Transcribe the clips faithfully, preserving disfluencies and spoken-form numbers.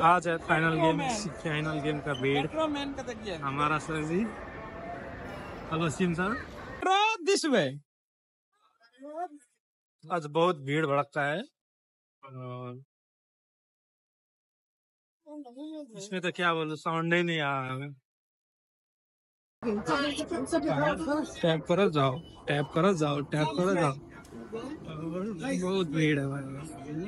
आज है final game final game का भीड़ हमारा सर जी। हेलो सिम सर दिस वे। आज बहुत भीड़ भड़कता है और इसमें तो क्या बोलूं, साउंड ही नहीं आ रहा। टैप करो जाओ, टैप करो जाओ, टैप करो जाओ। बहुत भीड़ है भाई।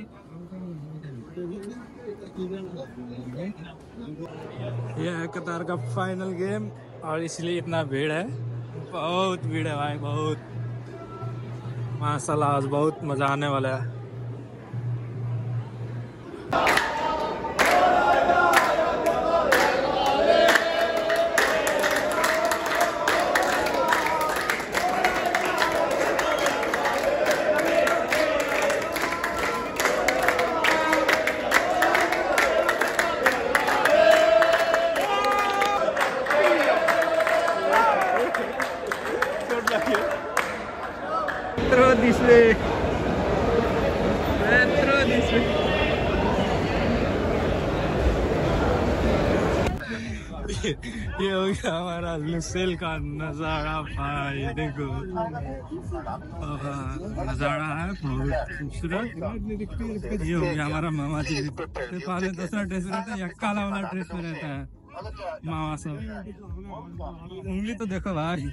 यह है कतार का फाइनल गेम और इसलिए इतना भीड़ है। बहुत भीड़ है भाई, बहुत। माशाल्लाह आज बहुत मजा आने वाला है। Throw this way. Man, throw this way. ये हो गया हमारा लुसेल का नजारा भाई, देखो नजारा है बहुत खूबसूरत। ये हो गया हमारा मामा जी। पहले दूसरा ड्रेस रहता है या काला वाला ड्रेस में रहता है मामा सब। उंगली तो देखो भाई।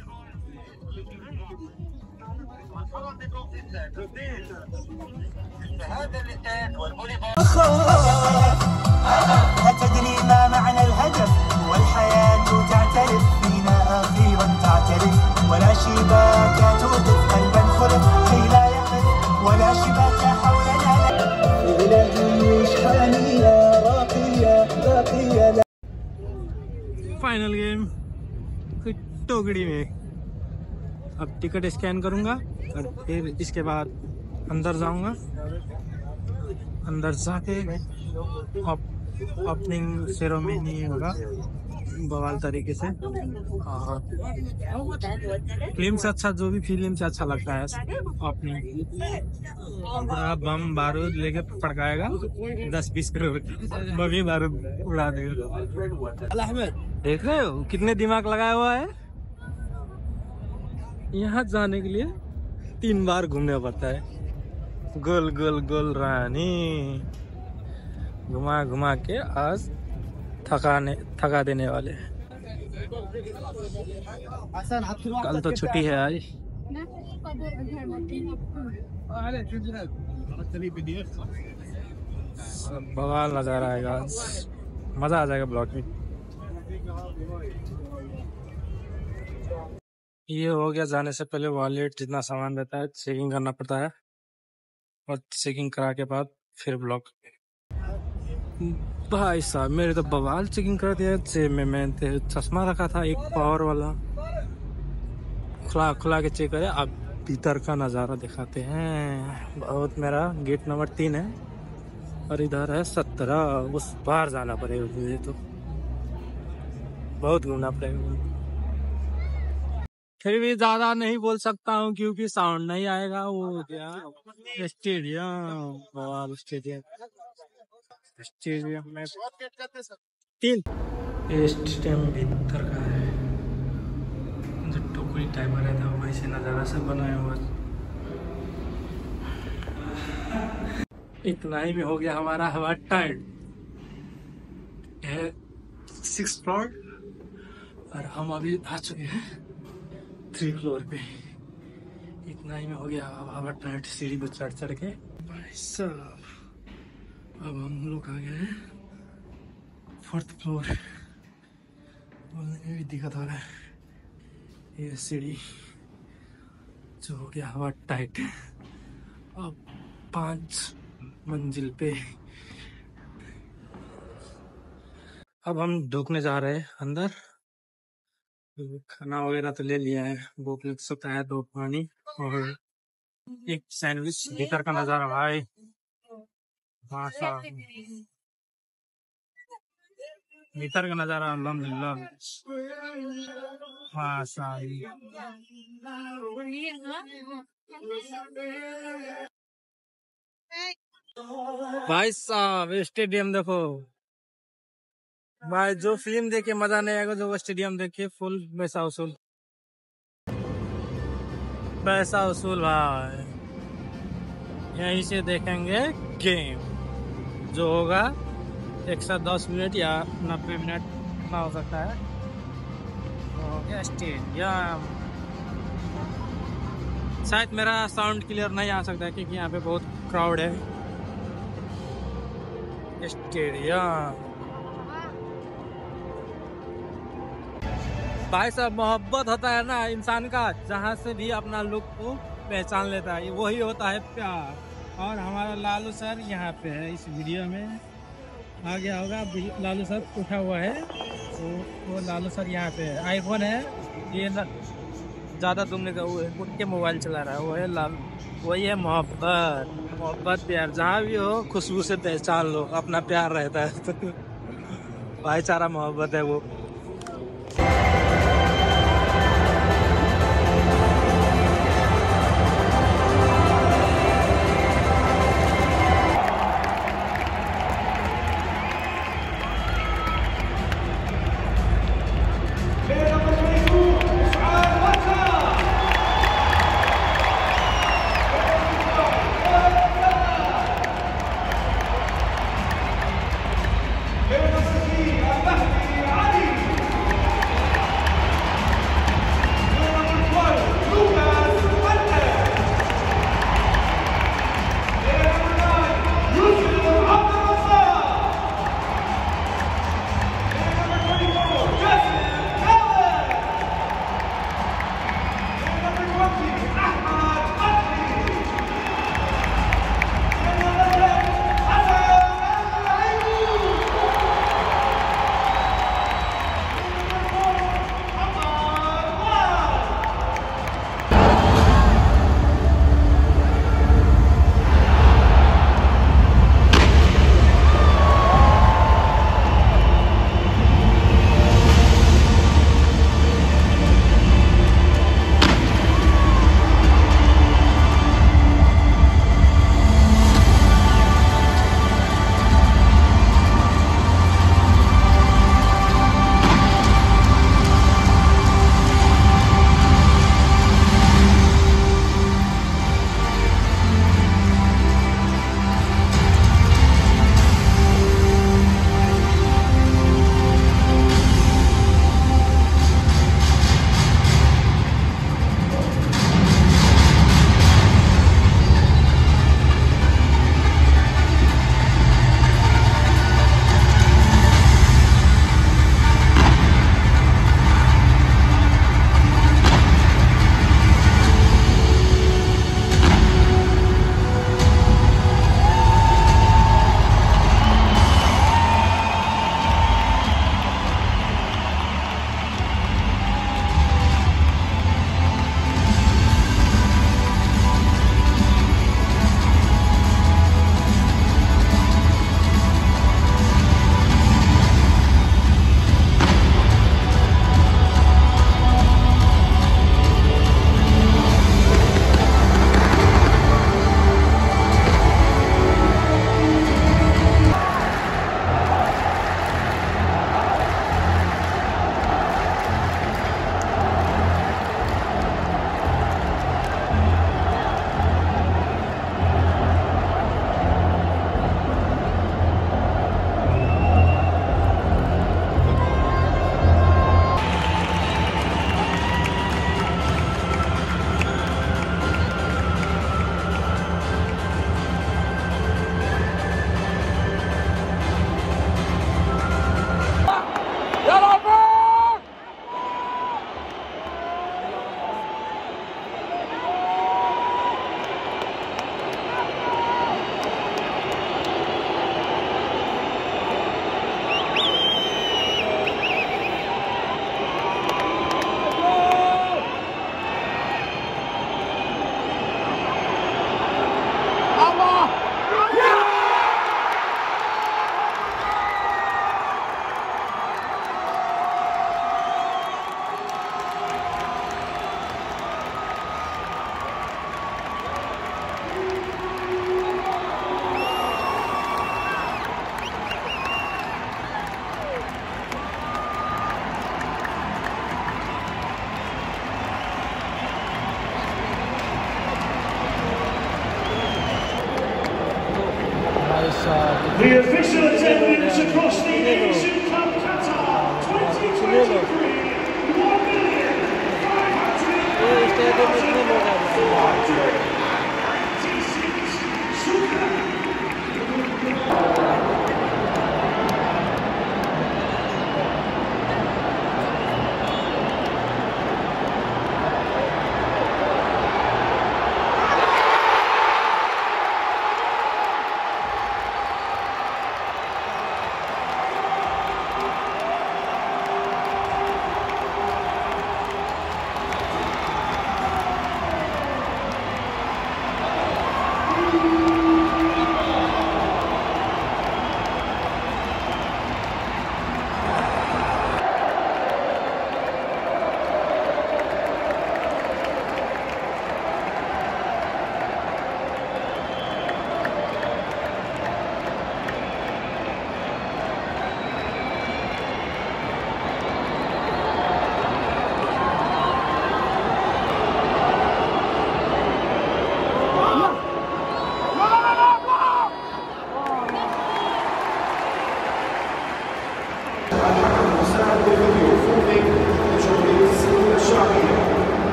أتدري ما معنى الهدف؟ والحياة تعترف فينا أخيرا تعترف، ولا شباك تودف قلبا خلف كي لا يقف، ولا شباك حولنا بلادي إشحانية راقية باقية. फाइनल गेम टोकड़ी में। अब टिकट स्कैन करूंगा और फिर इसके बाद अंदर जाऊंगा। अंदर जाके ओपनिंग सेरेमनी होगा बवाल तरीके से। और फिल्म से अच्छा, जो भी फिल्म से अच्छा लगता है ओपनिंग, पूरा बम बारूद लेके पड़काएगा। दस बीस करोड़ बम बारूद उड़ा देगा। देख रहे हो कितने दिमाग लगाया हुआ है। यहाँ जाने के लिए तीन बार घूमना पड़ता है। गोल गोल गोल रानी घुमा घुमा के आज थकाने थका देने वाले। कल तो छुट्टी है आज। बवाल नजारा आएगा आज, मजा आ जाएगा ब्लॉग में। ये हो गया जाने से पहले वॉलेट जितना सामान रहता है चेकिंग करना पड़ता है और चेकिंग करा के बाद फिर ब्लॉक। भाई साहब मेरे तो बवाल चेकिंग कर दिया। जेब में मैंने चश्मा रखा था एक पावर वाला, खुला खुला के चेक करे। अब भीतर का नज़ारा दिखाते हैं। बहुत मेरा गेट नंबर तीन है और इधर है सत्रह। उस बाहर जाना पड़ेगा मुझे, तो बहुत घूमना पड़ेगा। फिर भी ज्यादा नहीं बोल सकता हूँ क्योंकि साउंड नहीं आएगा। वो क्या स्टेडियम, बवाल स्टेडियम। स्टेडियम में तीन स्टेडियम भीतर का है, जो टोकरी टाइप में रहता है वैसे नज़ारा से बनाया हुआ। इतना ही में हो गया हमारा हवा टाइट है सिक्स फ्लोर और हम अभी आ चुके हैं थ्री फ्लोर पे। इतना ही में हो गया हवा टाइट सीढ़ी पे चढ़ चढ़ के। भाई साहब अब हम लोग आ गए हैं फोर्थ फ्लोर। बोलने में भी दिक्कत हो रहा है। ये सीढ़ी जो हो गया हवा टाइट। अब पांच मंजिल पे अब हम ढूकने जा रहे हैं अंदर। खाना वगैरह तो ले लिया है, भूख लग सकता है। दो पानी और एक सैंडविच। भीतर का नजारा भाई माशा, भीतर का नजारा अल्हम्दुलिल्लाह माशा। भाई साहब स्टेडियम देखो। भाई जो फिल्म देखे मजा नहीं आएगा, जो स्टेडियम देखे फुल पैसा वसूल, पैसा वसूल भाई। यहीं से देखेंगे गेम, जो होगा एक सौ दस मिनट या नब्बे मिनट ना हो सकता है। हो गया स्टेडियम। शायद मेरा साउंड क्लियर नहीं आ सकता है क्योंकि यहाँ पे बहुत क्राउड है। स्टेडियम भाई साहब, मोहब्बत होता है ना इंसान का, जहाँ से भी अपना लुक को पहचान लेता है, वही होता है प्यार। और हमारा लालू सर यहाँ पे है इस वीडियो में, आ गया होगा। लालू सर उठा हुआ है, तो वो लालू सर यहाँ पे है। आईफोन है ये, ज़्यादा तुमने का उठ के मोबाइल चला रहा है, वो है लाल, वही है मोहब्बत। मोहब्बत प्यार जहाँ भी हो खुशबू से पहचान लो, अपना प्यार रहता है तो भाईचारा मोहब्बत है वो। المهدي علي The official attendance across the Asian Cup Qatar twenty twenty-three, one million five hundred ninety-six Sudan.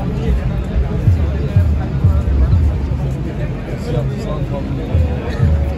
Son